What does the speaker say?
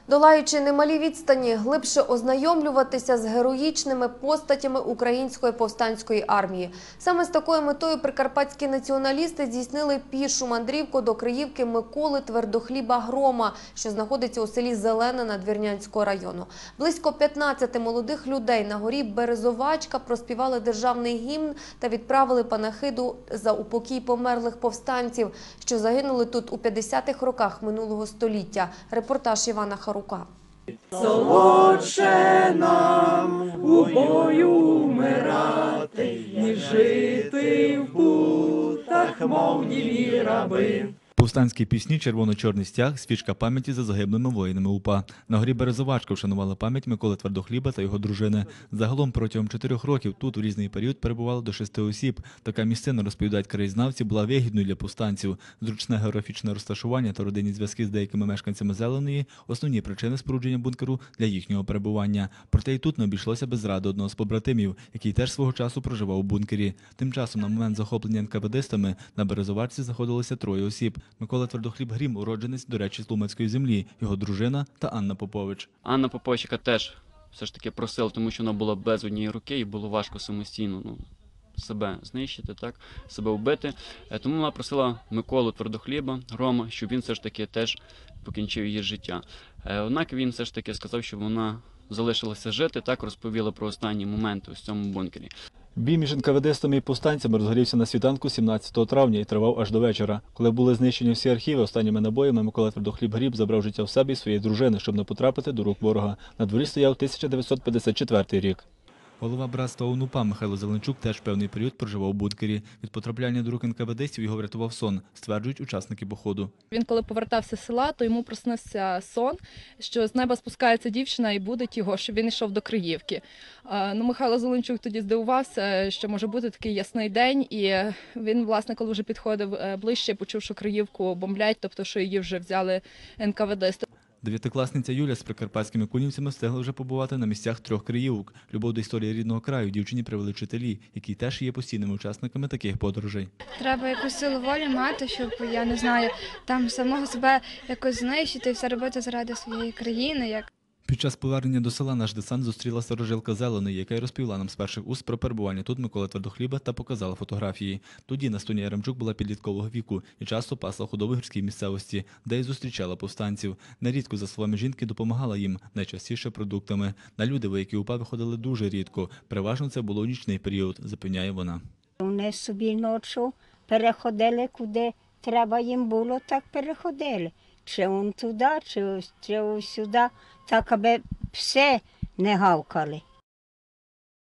Долаючи немалі відстані, глибше ознайомлюватися з героїчними постатями української повстанської армії. Саме з такою метою прикарпатські націоналісти здійснили пішу мандрівку до Криївки Миколи Твердохліба Грома, що знаходиться у селі Зелене Надвірнянського району. Близько 15 молодих людей на горі Березовачка проспівали державний гімн та відправили панахиду за упокій померлих повстанців, що загинули тут у 50-х роках минулого століття. Репортаж Івана Харука. Солодше нам у бою умирати, ніж жити в путах, мов німі раби. Повстанські пісні, червоно-чорний стяг, свічка пам'яті за загиблими воїнами УПА. На горі Березовачка вшанували пам'ять Миколи Твердохліба та його дружини. Загалом протягом 4 років тут у різний період перебувало до 6 осіб. Така місцина, розповідають краєзнавці, була вигідною для повстанців. Зручне географічне розташування та родинні зв'язки з деякими мешканцями Зеленої – основні причини спорудження бункеру для їхнього перебування. Проте і тут не обійшлося без зради одного з побратимів, який теж свого часу проживав у бункері. Тим часом на момент захоплення НКВДистами на Березовачці знаходилося 3 осіб. Микола Твердохліб Грім – уродженець, до речі, з Тлумацької землі, його дружина та Анна Попович. Анна Попович, яка теж все ж таки просила, тому що вона була без однієї руки і було важко самостійно себе знищити, себе вбити. Тому вона просила Миколу Твердохліба Грома, щоб він все ж таки теж покінчив її життя. Однак він все ж таки сказав, що вона залишилася жити, розповіла про останні моменти у цьому бункері. Бій між НКВДистами і повстанцями розгорівся на світанку 17 травня і тривав аж до вечора. Коли були знищені всі архіви, останніми набоями Микола Твердохліб Грім забрав життя в себе і своєї дружини, щоб не потрапити до рук ворога. На дворі стояв 1954 рік. Голова братства ОУН-УПА Михайло Зеленчук теж певний період проживав у бункері. Від потрапляння до рук НКВДистів його врятував сон, стверджують учасники походу. Він коли повертався з села, то йому приснився сон, що з неба спускається дівчина і будить його, щоб він йшов до Криївки. Михайло Зеленчук тоді здивувався, що може бути такий ясний день, і він, власне, коли вже підходив ближче, почув, що Криївку бомблять, тобто, що її вже взяли НКВДисти. Дев'ятикласниця Юля з прикарпатськими кунівцями встигла вже побувати на місцях 3 Криївок. Любов до історії рідного краю дівчині привели вчителі, які теж є постійними учасниками таких подорожей. Треба якусь силу волі мати, щоб, я не знаю, там самого себе якось знищити і все робити заради своєї країни. Під час повернення до села наш десант зустріла старожилка Зеленої, яка й розповіла нам з перших уст про перебування тут Миколи Твердохліба та показала фотографії. Тоді Настуня Яремчук була підліткового віку і часто пасла худобу в гірській місцевості, де й зустрічала повстанців. Нерідко, за словами жінки, допомагала їм, найчастіше продуктами. На люди вояки УПА виходили дуже рідко. Переважно це було у нічний період, запевняє вона. Вони собі ночі переходили, куди треба їм було, так переходили. Чи он туди, чи сюди, так аби все не гавкали.